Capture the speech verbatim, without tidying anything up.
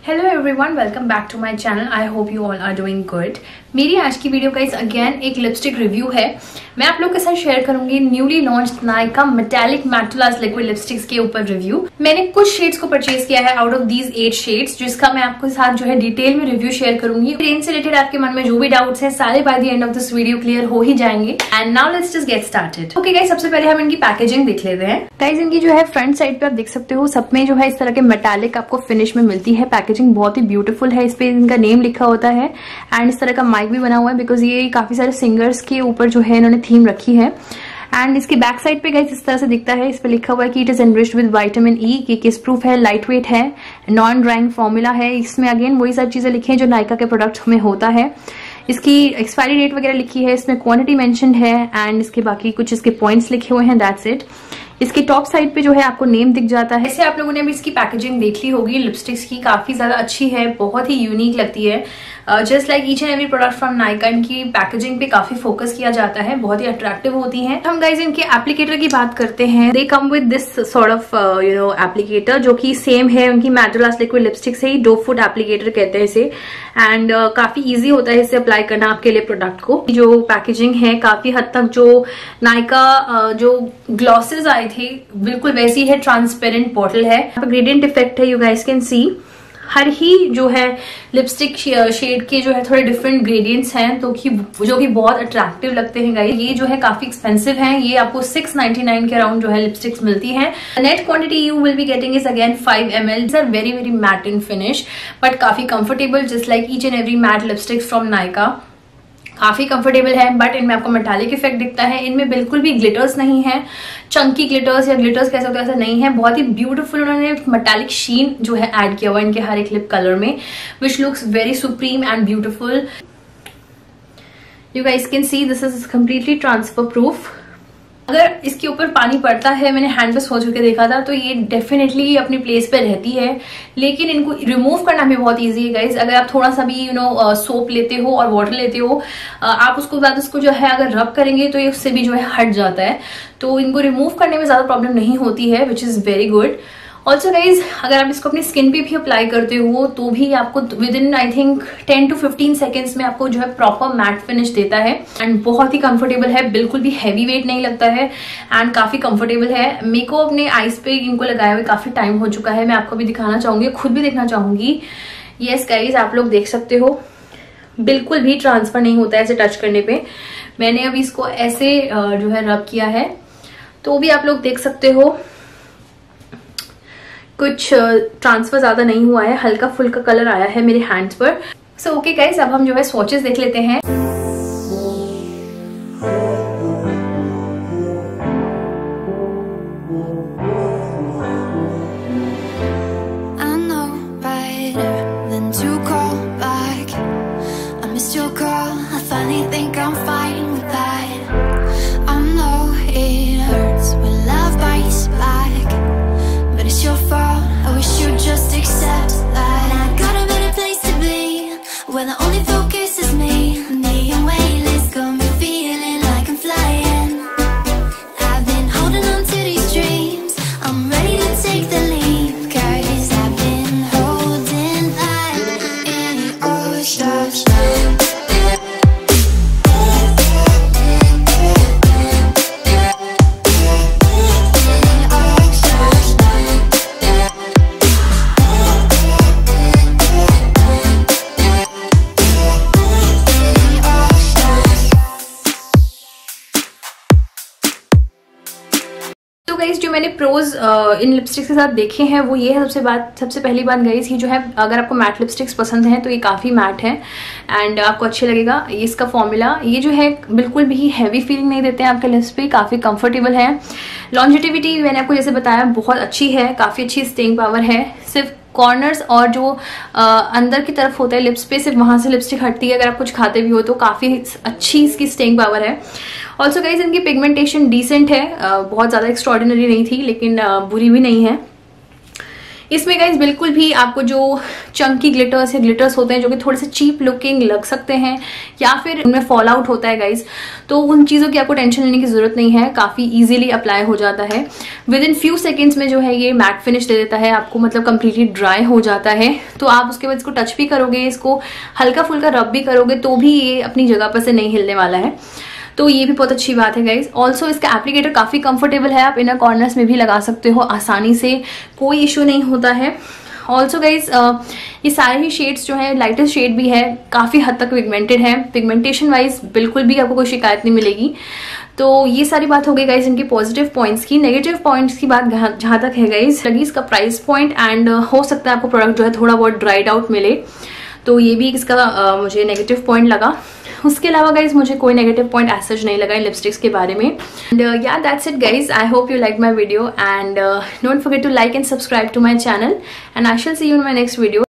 Hello everyone, welcome back to my channel. I hope you all are doing good. मेरी आज की video guys again एक lipstick review है। मैं आप लोग के साथ शेयर करूंगी newly launched Nykaa metallic matte glass liquid lipsticks के ऊपर रिव्यू। मैंने कुछ शेड्स को परचेज किया है out of these eight shades, जिसका मैं आपके साथ जो है डिटेल में रिव्यू शेयर करूंगी। रेंज से रिलेटेड आपके मन में जो भी डाउट्स हैं सारे by the end of this video clear हो ही जाएंगे। And now let's just get started. Okay guys, सबसे पहले हम इनकी पैकेजिंग देख लेते हैं। गाइस इनकी जो है फ्रंट साइड पे आप देख सकते हो सब में जो है इस तरह के मेटालिक आपको फिनिश में मिलती है। पैकेजिंग बहुत ही ब्यूटीफुल है, इस पे इनका नेम लिखा होता है एंड इस तरह का माइक भी बना हुआ है बिकॉज ये काफी सारे सिंगर्स के ऊपर जो है इन्होंने थीम रखी है। एंड इसके बैक साइड पे गाइस इस तरह से दिखता है, इस पे लिखा हुआ है कि it is enriched with vitamin E, कि किस प्रूफ है, लाइट वेट है, नॉन ड्राइंग फॉर्मूला है। इसमें अगेन वही सारी चीजें लिखी है जो नायका के प्रोडक्ट में होता है। इसकी एक्सपायरी डेट वगैरह लिखी है, इसमें क्वांटिटी मेंशन्ड है एंड इसके बाकी कुछ इसके पॉइंट्स लिखे हुए हैं, दैट्स इट। इसके टॉप साइड पे जो है आपको नेम दिख जाता है। ऐसे आप लोगों ने भी इसकी पैकेजिंग देख ली होगी लिपस्टिक्स की, काफी ज्यादा अच्छी है, बहुत ही यूनिक लगती है। Just like each and every product from Nykaa, इनकी पैकेजिंग पे काफी फोकस किया जाता है, बहुत ही अट्रैक्टिव होती हैं। हम गाइज इनके एप्लीकेटर की बात करते हैं। They come with this sort of you know applicator जो कि सेम है उनकी मैट ग्लास लिक्विड लिपस्टिक से ही, डो फुट एप्लीकेटर कहते हैं इसे। एंड uh, काफी इजी होता है इसे अप्लाई करना आपके लिए प्रोडक्ट को। जो पैकेजिंग है काफी हद तक जो नायका uh, जो ग्लॉसेस आए थे बिल्कुल वैसी है, ट्रांसपेरेंट बॉटल है, ग्रेडियंट इफेक्ट है, यू गाइस कैन सी। हर ही जो है लिपस्टिक शेड के जो है थोड़े डिफरेंट ग्रेडियंट्स हैं तो कि जो कि बहुत अट्रैक्टिव लगते हैं गाइस। ये जो है काफी एक्सपेंसिव हैं, ये आपको सिक्स नाइनटी नाइन के अराउंड जो है लिपस्टिक्स मिलती हैं। Net quantity you will be getting is again five ML एल। These are very very matte in finish but काफी comfortable, just like each and every matte lipsticks from Nykaa. काफी comfortable है but इनमें आपको मेटालिक इफेक्ट दिखता है। इनमें बिल्कुल भी ग्लिटर्स नहीं है, चंकी ग्लिटर्स या ग्लिटर्स कह सकते हो, ऐसा नहीं है। बहुत ही ब्यूटीफुल उन्होंने मेटालिक शीन जो है ऐड किया हुआ है इनके हर एक लिप कलर में, which looks very supreme and beautiful. You guys can see this is completely transfer proof. अगर इसके ऊपर पानी पड़ता है, मैंने हैंड वॉश हो चुके देखा था, तो ये डेफिनेटली अपनी प्लेस पे रहती है, लेकिन इनको रिमूव करना भी बहुत इजी है गाइज। अगर आप थोड़ा सा भी यू नो सोप लेते हो और वाटर लेते हो, uh, आप उसको बाद उसको जो है अगर रब करेंगे तो ये उससे भी जो है हट जाता है, तो इनको रिमूव करने में ज्यादा प्रॉब्लम नहीं होती है, which is very good. Also guys अगर आप इसको अपनी स्किन पे भी अप्लाई करते हो तो भी आपको within I think ten to fifteen seconds में आपको जो है प्रॉपर मैट फिनिश देता है एंड बहुत ही कंफर्टेबल है, बिल्कुल भी हैवी वेट नहीं लगता है एंड काफी कंफर्टेबल है। मेरे को अपने आईज पे इनको लगाए हुए काफी टाइम हो चुका है, मैं आपको भी दिखाना चाहूंगी, खुद भी देखना चाहूंगी। यस गाइज आप लोग देख सकते हो बिल्कुल भी ट्रांसफर नहीं होता है ऐसे टच करने पे। मैंने अभी इसको ऐसे जो है रब किया है तो भी आप लोग देख सकते हो कुछ ट्रांसफर ज्यादा नहीं हुआ है, हल्का फुल्का कलर आया है मेरे हैंड्स पर। सो ओके गाइस, अब हम जो है स्वॉचेस देख लेते हैं। जो मैंने प्रोज इन लिपस्टिक्स के साथ देखे हैं वो ये है। सबसे बात सबसे पहली बात गाइस, ये जो है अगर आपको मैट लिपस्टिक्स पसंद है तो ये काफी मैट है एंड आपको अच्छे लगेगा। ये इसका फॉर्मूला ये जो है बिल्कुल भी हैवी फीलिंग नहीं देते हैं आपके लिप्स पे, काफी कंफर्टेबल है। लॉन्जिटिविटी मैंने आपको जैसे बताया बहुत अच्छी है, काफी अच्छी स्टेइंग पावर है। सिर्फ कॉर्नर्स और जो आ, अंदर की तरफ होता है लिप्स पे, सिर्फ वहां से लिपस्टिक हटती है अगर आप कुछ खाते भी हो तो, काफी अच्छी इसकी स्टेइंग पावर है। ऑल्सो गाइज इनकी पिगमेंटेशन डिसेंट है, आ, बहुत ज्यादा एक्स्ट्रॉर्डिनरी नहीं थी लेकिन आ, बुरी भी नहीं है। इसमें गाइज बिल्कुल भी आपको जो चंकी ग्लिटर्स या ग्लिटर्स होते हैं जो कि थोड़े से चीप लुकिंग लग सकते हैं या फिर उनमें फॉल आउट होता है गाइज, तो उन चीज़ों की आपको टेंशन लेने की जरूरत नहीं है। काफ़ी इजीली अप्लाई हो जाता है, विद इन फ्यू सेकेंड्स में जो है ये मैट फिनिश दे देता है आपको, मतलब कंप्लीटली ड्राई हो जाता है। तो आप उसके बाद इसको टच भी करोगे, इसको हल्का फुल्का रब भी करोगे तो भी ये अपनी जगह पर से नहीं हिलने वाला है, तो ये भी बहुत अच्छी बात है गाइज। ऑल्सो इसका एप्लीकेटर काफ़ी कंफर्टेबल है, आप इनर कॉर्नर्स में भी लगा सकते हो आसानी से, कोई इशू नहीं होता है। ऑल्सो गाइज ये सारे ही शेड्स जो है, लाइटेस्ट शेड भी है, काफ़ी हद तक पिगमेंटेड है, पिगमेंटेशन वाइज बिल्कुल भी आपको कोई शिकायत नहीं मिलेगी। तो ये सारी बात हो गई गाइज इनके पॉजिटिव पॉइंट्स की। नेगेटिव पॉइंट्स की बात जहाँ तक है गाइज, लगी इसका प्राइस पॉइंट एंड हो सकता है आपको प्रोडक्ट जो है थोड़ा बहुत ड्राइड आउट मिले, तो ये भी इसका uh, मुझे नेगेटिव पॉइंट लगा। उसके अलावा गाइज मुझे कोई नेगेटिव पॉइंट एज सच नहीं लगा इन लिपस्टिक्स के बारे में। And yeah that's it guys, I hope you like my video and don't forget to like and subscribe to my channel and I shall see you in my next video.